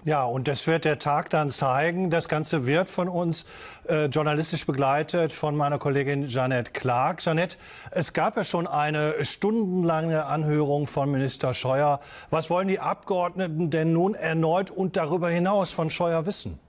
Ja, und das wird der Tag dann zeigen. Das Ganze wird von uns journalistisch begleitet von meiner Kollegin Jeanette Clark. Jeanette, es gab ja schon eine stundenlange Anhörung von Minister Scheuer. Was wollen die Abgeordneten denn nun erneut und darüber hinaus von Scheuer wissen?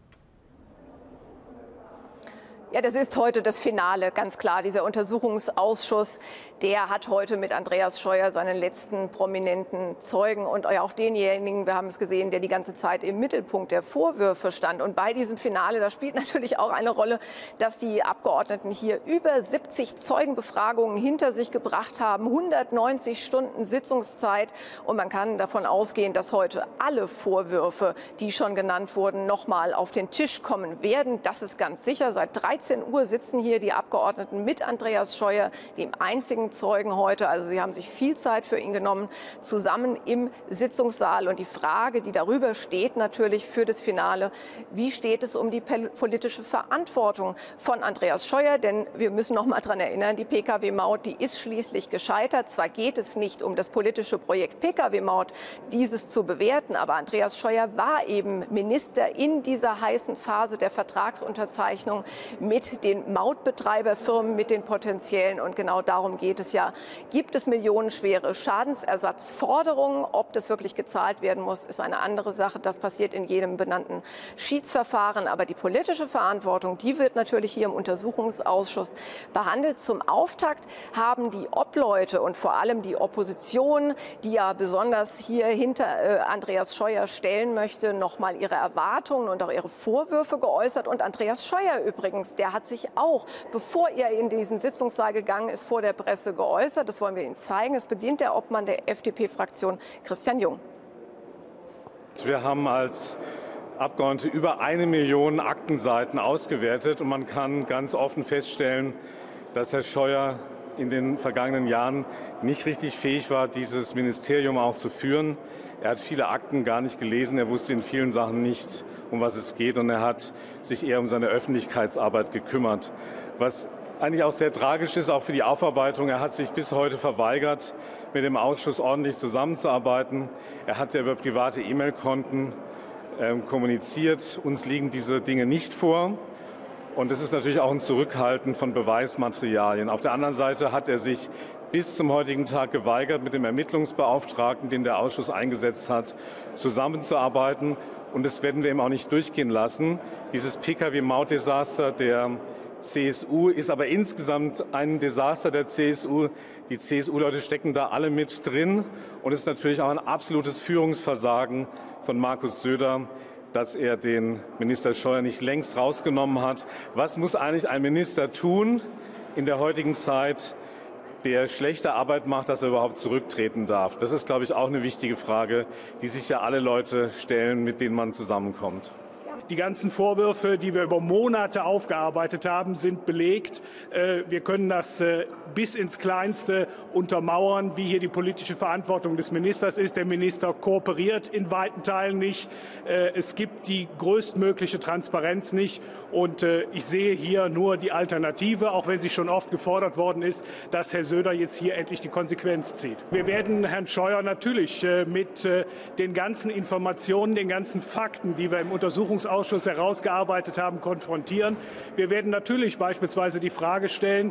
Ja, das ist heute das Finale, ganz klar. Dieser Untersuchungsausschuss, der hat heute mit Andreas Scheuer seinen letzten prominenten Zeugen und auch denjenigen, wir haben es gesehen, der die ganze Zeit im Mittelpunkt der Vorwürfe stand. Und bei diesem Finale, da spielt natürlich auch eine Rolle, dass die Abgeordneten hier über 70 Zeugenbefragungen hinter sich gebracht haben, 190 Stunden Sitzungszeit. Und man kann davon ausgehen, dass heute alle Vorwürfe, die schon genannt wurden, nochmal auf den Tisch kommen werden. Das ist ganz sicher. Seit 13 Uhr sitzen hier die Abgeordneten mit Andreas Scheuer, dem einzigen Zeugen heute. Also sie haben sich viel Zeit für ihn genommen, zusammen im Sitzungssaal. Und die Frage, die darüber steht, natürlich für das Finale: Wie steht es um die politische Verantwortung von Andreas Scheuer? Denn wir müssen noch mal daran erinnern, die Pkw-Maut, die ist schließlich gescheitert. Zwar geht es nicht um das politische Projekt Pkw-Maut, dieses zu bewerten, aber Andreas Scheuer war eben Minister in dieser heißen Phase der Vertragsunterzeichnung mit den Mautbetreiberfirmen, mit den potenziellen. Und genau darum geht es ja. Gibt es millionenschwere Schadensersatzforderungen? Ob das wirklich gezahlt werden muss, ist eine andere Sache. Das passiert in jedem benannten Schiedsverfahren. Aber die politische Verantwortung, die wird natürlich hier im Untersuchungsausschuss behandelt. Zum Auftakt haben die Obleute und vor allem die Opposition, die ja besonders hier hinter Andreas Scheuer stellen möchte, noch mal ihre Erwartungen und auch ihre Vorwürfe geäußert. Und Andreas Scheuer übrigens, der hat sich auch, bevor er in diesen Sitzungssaal gegangen ist, vor der Presse geäußert. Das wollen wir Ihnen zeigen. Es beginnt der Obmann der FDP-Fraktion, Christian Jung. Wir haben als Abgeordnete über 1 Million Aktenseiten ausgewertet und man kann ganz offen feststellen, dass Herr Scheuer in den vergangenen Jahren nicht richtig fähig war, dieses Ministerium auch zu führen. Er hat viele Akten gar nicht gelesen, er wusste in vielen Sachen nicht, um was es geht, und er hat sich eher um seine Öffentlichkeitsarbeit gekümmert. Was eigentlich auch sehr tragisch ist, auch für die Aufarbeitung: Er hat sich bis heute verweigert, mit dem Ausschuss ordentlich zusammenzuarbeiten. Er hat ja über private E-Mail-Konten kommuniziert. Uns liegen diese Dinge nicht vor. Und es ist natürlich auch ein Zurückhalten von Beweismaterialien. Auf der anderen Seite hat er sich bis zum heutigen Tag geweigert, mit dem Ermittlungsbeauftragten, den der Ausschuss eingesetzt hat, zusammenzuarbeiten. Und das werden wir ihm auch nicht durchgehen lassen. Dieses Pkw-Maut-Desaster der CSU ist aber insgesamt ein Desaster der CSU. Die CSU-Leute stecken da alle mit drin. Und es ist natürlich auch ein absolutes Führungsversagen von Markus Söder, dass er den Minister Scheuer nicht längst rausgenommen hat. Was muss eigentlich ein Minister tun in der heutigen Zeit, der schlechte Arbeit macht, dass er überhaupt zurücktreten darf? Das ist, glaube ich, auch eine wichtige Frage, die sich ja alle Leute stellen, mit denen man zusammenkommt. Die ganzen Vorwürfe, die wir über Monate aufgearbeitet haben, sind belegt. Wir können das bis ins Kleinste untermauern, wie hier die politische Verantwortung des Ministers ist. Der Minister kooperiert in weiten Teilen nicht. Es gibt die größtmögliche Transparenz nicht. Und ich sehe hier nur die Alternative, auch wenn sie schon oft gefordert worden ist, dass Herr Söder jetzt hier endlich die Konsequenz zieht. Wir werden Herrn Scheuer natürlich mit den ganzen Informationen, den ganzen Fakten, die wir im Untersuchungsausschuss herausgearbeitet haben, konfrontieren. Wir werden natürlich beispielsweise die Frage stellen,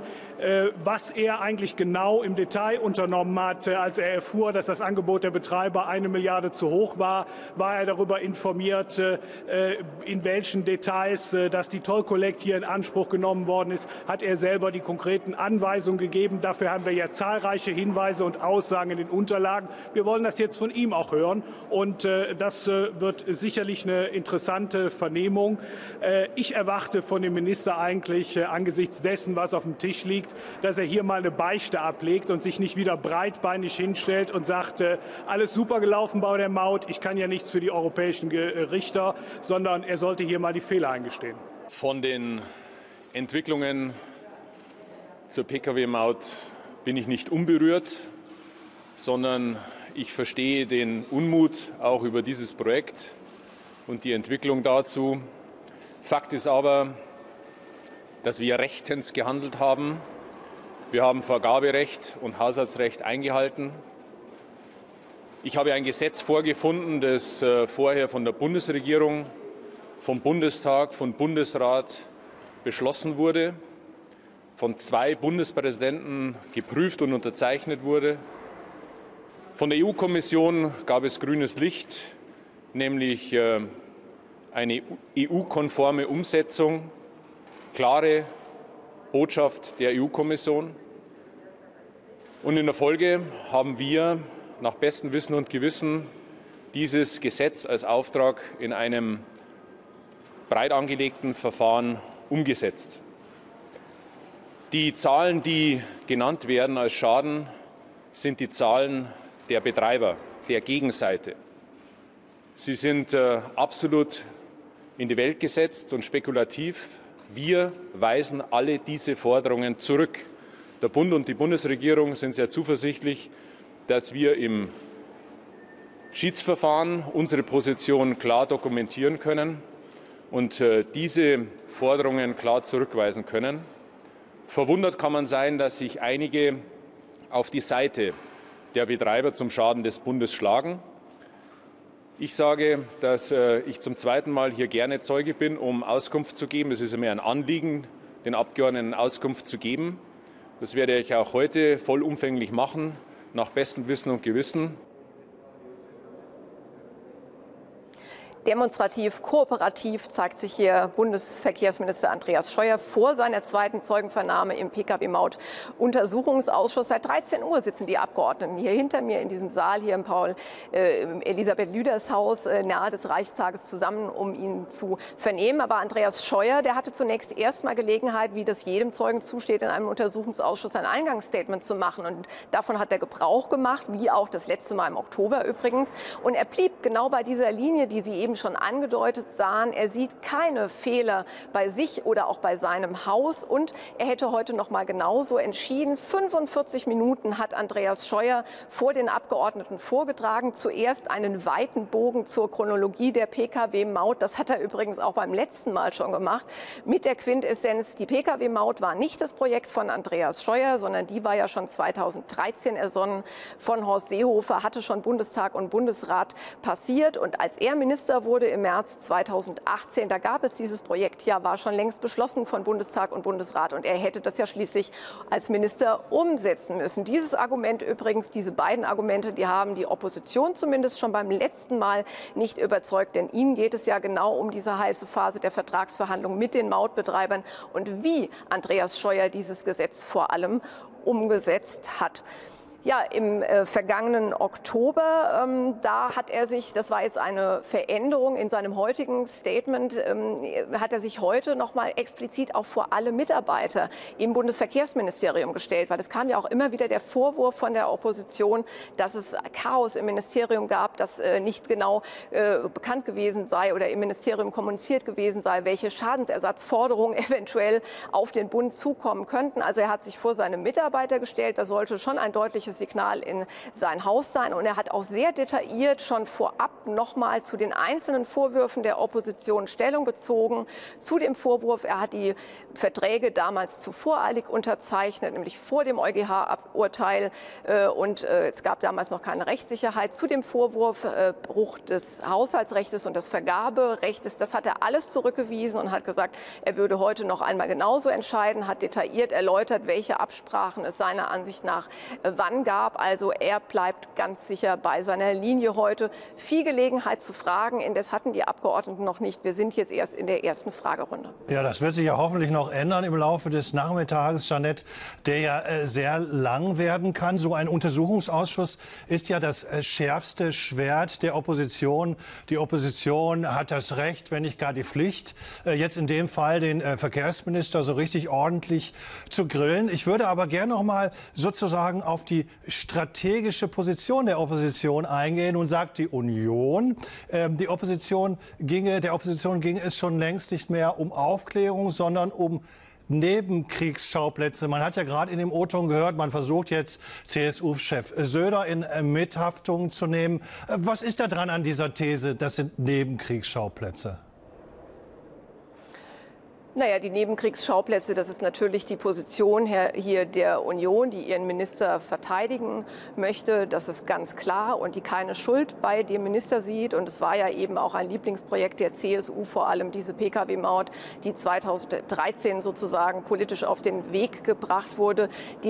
was er eigentlich genau im Detail unternommen hat, als er erfuhr, dass das Angebot der Betreiber 1 Milliarde zu hoch war. War er darüber informiert, in welchen Details dass die Toll Collect hier in Anspruch genommen worden ist? Hat er selber die konkreten Anweisungen gegeben? Dafür haben wir ja zahlreiche Hinweise und Aussagen in den Unterlagen. Wir wollen das jetzt von ihm auch hören. Und das wird sicherlich eine interessante Vernehmung. Ich erwarte von dem Minister eigentlich angesichts dessen, was auf dem Tisch liegt, dass er hier mal eine Beichte ablegt und sich nicht wieder breitbeinig hinstellt und sagt, alles super gelaufen bei der Maut, ich kann ja nichts für die europäischen Richter, sondern er sollte hier mal die Fehler eingestehen. Von den Entwicklungen zur Pkw-Maut bin ich nicht unberührt, sondern ich verstehe den Unmut auch über dieses Projekt und die Entwicklung dazu. Fakt ist aber, dass wir rechtens gehandelt haben. Wir haben Vergaberecht und Haushaltsrecht eingehalten. Ich habe ein Gesetz vorgefunden, das vorher von der Bundesregierung, vom Bundestag, vom Bundesrat beschlossen wurde, von 2 Bundespräsidenten geprüft und unterzeichnet wurde. Von der EU-Kommission gab es grünes Licht, nämlich eine EU-konforme Umsetzung, klare Botschaft der EU-Kommission. Und in der Folge haben wir nach bestem Wissen und Gewissen dieses Gesetz als Auftrag in einem breit angelegten Verfahren umgesetzt. Die Zahlen, die genannt werden als Schaden, sind die Zahlen der Betreiber, der Gegenseite. Sie sind absolut in die Welt gesetzt und spekulativ. Wir weisen alle diese Forderungen zurück. Der Bund und die Bundesregierung sind sehr zuversichtlich, dass wir im Schiedsverfahren unsere Position klar dokumentieren können und diese Forderungen klar zurückweisen können. Verwundert kann man sein, dass sich einige auf die Seite der Betreiber zum Schaden des Bundes schlagen. Ich sage, dass ich zum 2. Mal hier gerne Zeuge bin, um Auskunft zu geben. Es ist mir ein Anliegen, den Abgeordneten Auskunft zu geben. Das werde ich auch heute vollumfänglich machen, nach bestem Wissen und Gewissen. Demonstrativ, kooperativ zeigt sich hier Bundesverkehrsminister Andreas Scheuer vor seiner 2. Zeugenvernahme im Pkw-Maut-Untersuchungsausschuss. Seit 13 Uhr sitzen die Abgeordneten hier hinter mir in diesem Saal, hier im Paul-Elisabeth-Lüders-Haus nahe des Reichstages zusammen, um ihn zu vernehmen. Aber Andreas Scheuer, der hatte zunächst erstmal Gelegenheit, wie das jedem Zeugen zusteht, in einem Untersuchungsausschuss ein Eingangsstatement zu machen. Und davon hat er Gebrauch gemacht, wie auch das letzte Mal im Oktober übrigens. Und er blieb genau bei dieser Linie, die Sie eben schon angedeutet sahen. Er sieht keine Fehler bei sich oder auch bei seinem Haus. Und er hätte heute noch mal genauso entschieden. 45 Minuten hat Andreas Scheuer vor den Abgeordneten vorgetragen. Zuerst einen weiten Bogen zur Chronologie der Pkw-Maut. Das hat er übrigens auch beim letzten Mal schon gemacht. Mit der Quintessenz, die Pkw-Maut war nicht das Projekt von Andreas Scheuer, sondern die war ja schon 2013 ersonnen von Horst Seehofer, hatte schon Bundestag und Bundesrat passiert. Und als er Minister wurde im März 2018, da gab es dieses Projekt, ja, war schon längst beschlossen von Bundestag und Bundesrat. Und er hätte das ja schließlich als Minister umsetzen müssen. Dieses Argument übrigens, diese beiden Argumente, die haben die Opposition zumindest schon beim letzten Mal nicht überzeugt. Denn ihnen geht es ja genau um diese heiße Phase der Vertragsverhandlungen mit den Mautbetreibern und wie Andreas Scheuer dieses Gesetz vor allem umgesetzt hat. Ja, im vergangenen Oktober, da hat er sich, das war jetzt eine Veränderung in seinem heutigen Statement, hat er sich heute noch mal explizit auch vor alle Mitarbeiter im Bundesverkehrsministerium gestellt, weil es kam ja auch immer wieder der Vorwurf von der Opposition, dass es Chaos im Ministerium gab, dass nicht genau bekannt gewesen sei oder im Ministerium kommuniziert gewesen sei, welche Schadensersatzforderungen eventuell auf den Bund zukommen könnten. Also er hat sich vor seine Mitarbeiter gestellt, das sollte schon ein deutliches Signal in sein Haus sein. Und er hat auch sehr detailliert schon vorab noch mal zu den einzelnen Vorwürfen der Opposition Stellung bezogen. Zu dem Vorwurf, er hat die Verträge damals zu voreilig unterzeichnet, nämlich vor dem EuGH-Urteil. Und es gab damals noch keine Rechtssicherheit. Zu dem Vorwurf Bruch des Haushaltsrechts und des Vergaberechts, das hat er alles zurückgewiesen und hat gesagt, er würde heute noch einmal genauso entscheiden, hat detailliert erläutert, welche Absprachen es seiner Ansicht nach wann gab. Also er bleibt ganz sicher bei seiner Linie heute. Viel Gelegenheit zu fragen, indes hatten die Abgeordneten noch nicht. Wir sind jetzt erst in der ersten Fragerunde. Ja, das wird sich ja hoffentlich noch ändern im Laufe des Nachmittages, Jeanette, der ja sehr lang werden kann. So ein Untersuchungsausschuss ist ja das schärfste Schwert der Opposition. Die Opposition hat das Recht, wenn nicht gar die Pflicht, jetzt in dem Fall den Verkehrsminister so richtig ordentlich zu grillen. Ich würde aber gerne noch mal sozusagen auf die strategische Position der Opposition eingehen und sagt die Union, der Opposition ginge es schon längst nicht mehr um Aufklärung, sondern um Nebenkriegsschauplätze. Man hat ja gerade in dem O-Ton gehört, man versucht jetzt CSU-Chef Söder in Mithaftung zu nehmen. Was ist da dran an dieser These, das sind Nebenkriegsschauplätze? Naja, die Nebenkriegsschauplätze, das ist natürlich die Position hier der Union, die ihren Minister verteidigen möchte. Das ist ganz klar und die keine Schuld bei dem Minister sieht. Und es war ja eben auch ein Lieblingsprojekt der CSU, vor allem diese Pkw-Maut, die 2013 sozusagen politisch auf den Weg gebracht wurde. Die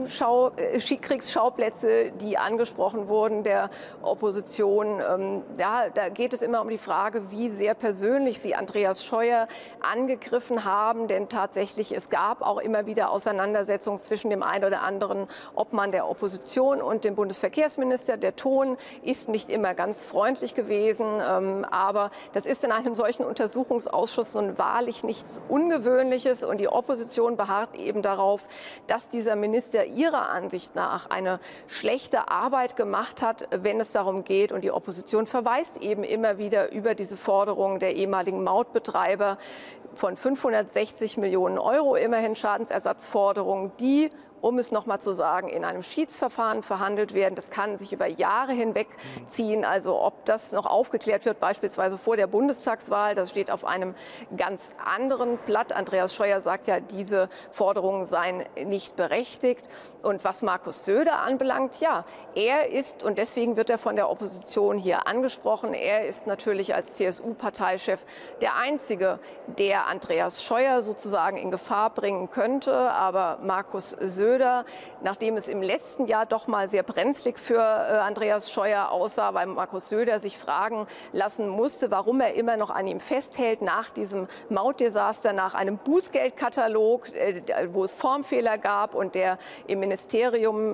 Nebenkriegsschauplätze, die angesprochen wurden der Opposition, ja, da geht es immer um die Frage, wie sehr persönlich sie Andreas Scheuer angegriffen haben, denn tatsächlich es gab auch immer wieder Auseinandersetzungen zwischen dem einen oder anderen Obmann der Opposition und dem Bundesverkehrsminister. Der Ton ist nicht immer ganz freundlich gewesen, aber das ist in einem solchen Untersuchungsausschuss nun wahrlich nichts Ungewöhnliches und die Opposition beharrt eben darauf, dass dieser Minister ihrer Ansicht nach eine schlechte Arbeit gemacht hat, wenn es darum geht, und die Opposition verweist eben immer wieder über diese Forderungen der ehemaligen Mautbetreiber von 560 Millionen Euro immerhin Schadensersatzforderungen, die, um es noch mal zu sagen, in einem Schiedsverfahren verhandelt werden. Das kann sich über Jahre hinweg ziehen. Also ob das noch aufgeklärt wird, beispielsweise vor der Bundestagswahl, das steht auf einem ganz anderen Blatt. Andreas Scheuer sagt ja, diese Forderungen seien nicht berechtigt. Und was Markus Söder anbelangt, ja, er ist, und deswegen wird er von der Opposition hier angesprochen, er ist natürlich als CSU-Parteichef der Einzige, der Andreas Scheuer sozusagen in Gefahr bringen könnte. Aber Markus Söder, nachdem es im letzten Jahr doch mal sehr brenzlig für Andreas Scheuer aussah, weil Markus Söder sich fragen lassen musste, warum er immer noch an ihm festhält nach diesem Mautdesaster, nach einem Bußgeldkatalog, wo es Formfehler gab und der im Ministerium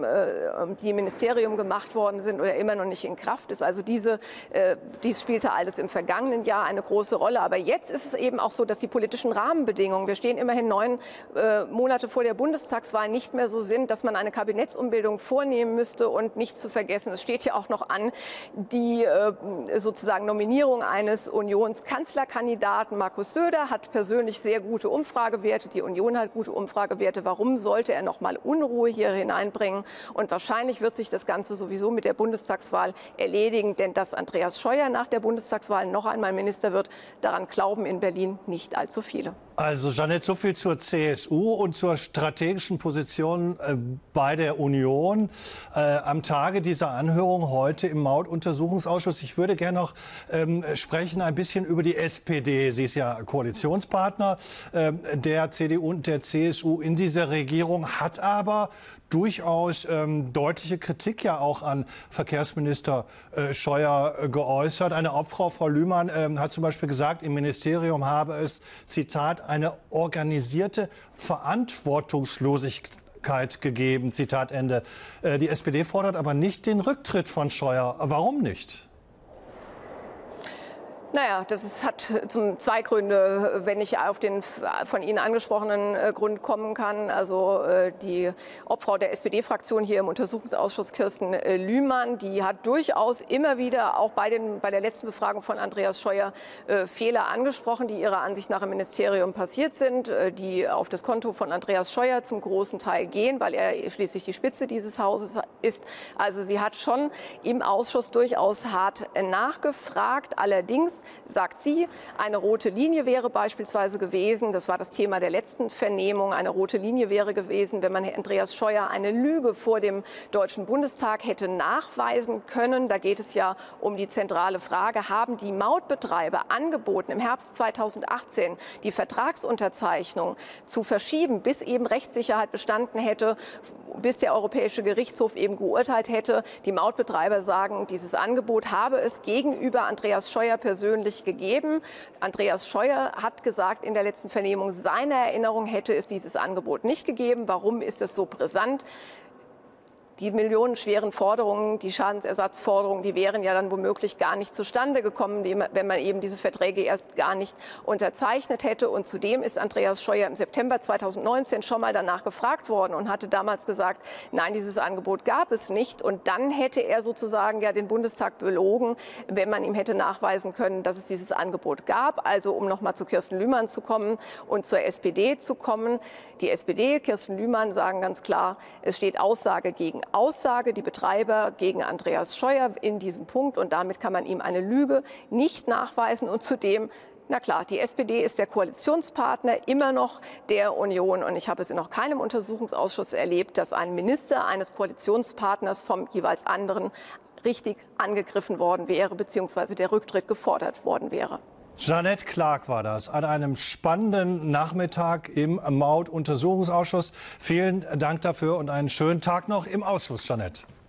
gemacht worden sind oder immer noch nicht in Kraft ist. Also dies spielte alles im vergangenen Jahr eine große Rolle. Aber jetzt ist es eben auch so, dass die politischen Rahmenbedingungen, wir stehen immerhin 9 Monate vor der Bundestagswahl, nicht mehr so sind, dass man eine Kabinettsumbildung vornehmen müsste. Und nicht zu vergessen, es steht ja auch noch an, die sozusagen Nominierung eines Unionskanzlerkandidaten. Markus Söder hat persönlich sehr gute Umfragewerte. Die Union hat gute Umfragewerte. Warum sollte er noch mal Unruhe hier hineinbringen? Und wahrscheinlich wird sich das Ganze sowieso mit der Bundestagswahl erledigen. Denn dass Andreas Scheuer nach der Bundestagswahl noch einmal Minister wird, daran glauben in Berlin nicht allzu viele. Also Jeanette, so viel zur CSU und zur strategischen Position bei der Union am Tage dieser Anhörung heute im Mautuntersuchungsausschuss. Ich würde gerne noch sprechen ein bisschen über die SPD. Sie ist ja Koalitionspartner der CDU und der CSU in dieser Regierung, hat aber durchaus deutliche Kritik ja auch an Verkehrsminister Scheuer geäußert. Eine Obfrau, Frau Lühmann, hat zum Beispiel gesagt, im Ministerium habe es, Zitat, eine organisierte Verantwortungslosigkeit gegeben, Zitat Ende. Die SPD fordert aber nicht den Rücktritt von Scheuer. Warum nicht? Naja, hat zwei Gründe, wenn ich auf den von Ihnen angesprochenen Grund kommen kann. Also die Obfrau der SPD-Fraktion hier im Untersuchungsausschuss, Kirsten Lühmann, die hat durchaus immer wieder auch bei der letzten Befragung von Andreas Scheuer Fehler angesprochen, die ihrer Ansicht nach im Ministerium passiert sind, die auf das Konto von Andreas Scheuer zum großen Teil gehen, weil er schließlich die Spitze dieses Hauses ist. Also sie hat schon im Ausschuss durchaus hart nachgefragt. Allerdings sagt sie, eine rote Linie wäre beispielsweise gewesen, das war das Thema der letzten Vernehmung, eine rote Linie wäre gewesen, wenn man Andreas Scheuer eine Lüge vor dem Deutschen Bundestag hätte nachweisen können. Da geht es ja um die zentrale Frage, haben die Mautbetreiber angeboten, im Herbst 2018 die Vertragsunterzeichnung zu verschieben, bis eben Rechtssicherheit bestanden hätte, bis der Europäische Gerichtshof eben geurteilt hätte. Die Mautbetreiber sagen, dieses Angebot habe es gegenüber Andreas Scheuer persönlich gegeben. Andreas Scheuer hat gesagt in der letzten Vernehmung, seiner Erinnerung hätte es dieses Angebot nicht gegeben. Warum ist es so brisant? Die millionenschweren Forderungen, die Schadensersatzforderungen, die wären ja dann womöglich gar nicht zustande gekommen, wenn man eben diese Verträge erst gar nicht unterzeichnet hätte. Und zudem ist Andreas Scheuer im September 2019 schon mal danach gefragt worden und hatte damals gesagt, nein, dieses Angebot gab es nicht. Und dann hätte er sozusagen ja den Bundestag belogen, wenn man ihm hätte nachweisen können, dass es dieses Angebot gab. Also um noch mal zu Kirsten Lühmann zu kommen und zur SPD zu kommen. Die SPD, Kirsten Lühmann, sagen ganz klar, es steht Aussage gegen Aussage, die Betreiber gegen Andreas Scheuer in diesem Punkt. Und damit kann man ihm eine Lüge nicht nachweisen. Und zudem Na klar, die SPD ist der Koalitionspartner immer noch der Union. Und ich habe es in noch keinem Untersuchungsausschuss erlebt, dass ein Minister eines Koalitionspartners vom jeweils anderen richtig angegriffen worden wäre, beziehungsweise der Rücktritt gefordert worden wäre. Jeanette Clark war das an einem spannenden Nachmittag im Maut-Untersuchungsausschuss. Vielen Dank dafür und einen schönen Tag noch im Ausschuss, Jeanette.